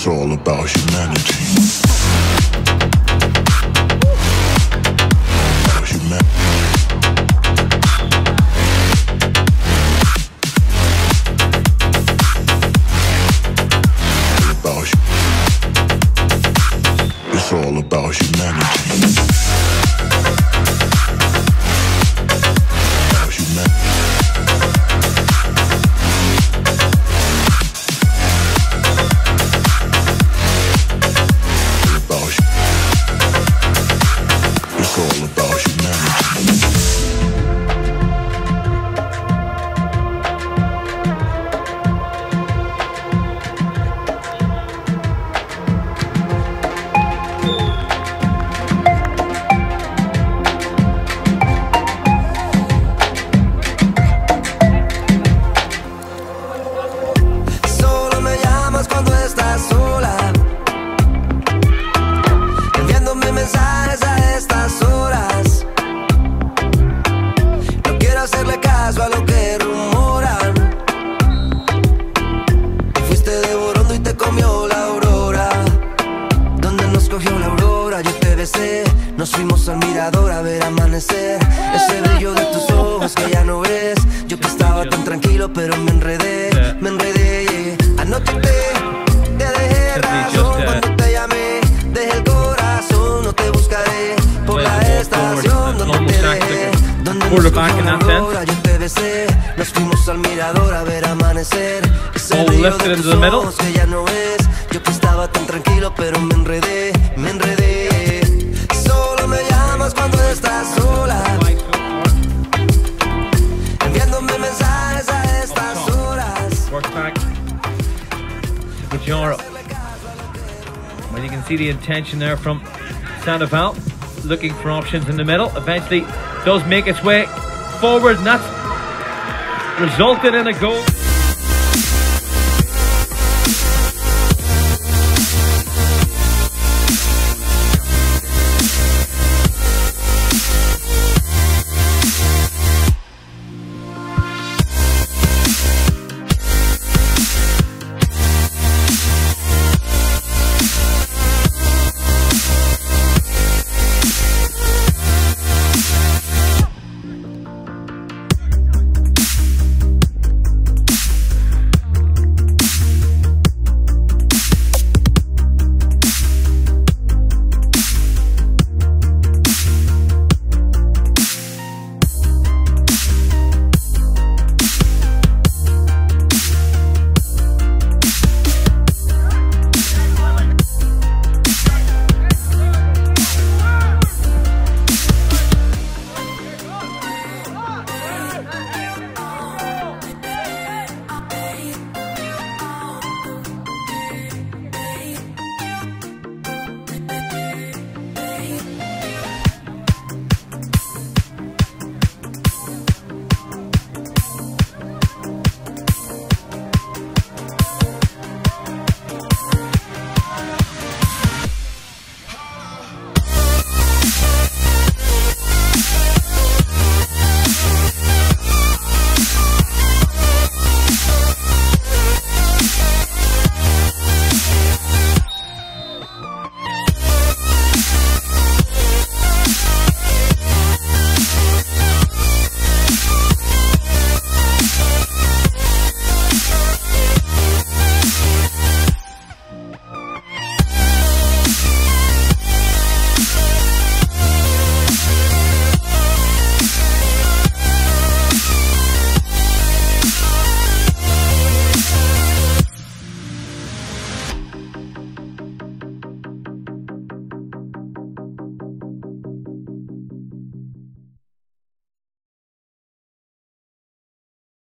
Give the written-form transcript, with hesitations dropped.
It's all about humanity. It's all about humanity. A lo que rumoran, te fuiste devorando y te comió la aurora. Donde nos cogió la aurora, yo te besé. Nos fuimos al mirador a ver amanecer. Ese brillo de tus ojos que ya no ves. Yo que estaba tan tranquilo pero me enredé. Anoche te dejé razón cuando te llamé. Dejé el corazón, no te buscaré por la estación donde te dejé. Donde nos cogió la aurora, yo te besé. Nos fuimos al mirador a ver amanecer. Ese brillo de tus ojos que ya no ves. Yo que estaba tan tranquilo pero me enredé. Solo me llamas cuando estás sola, enviándome mensajes a estas horas. Work back to Bajoro. Well, you can see the intention there from Sandoval, looking for options in the middle. Eventually does make its way forward, and that's resulted in a goal.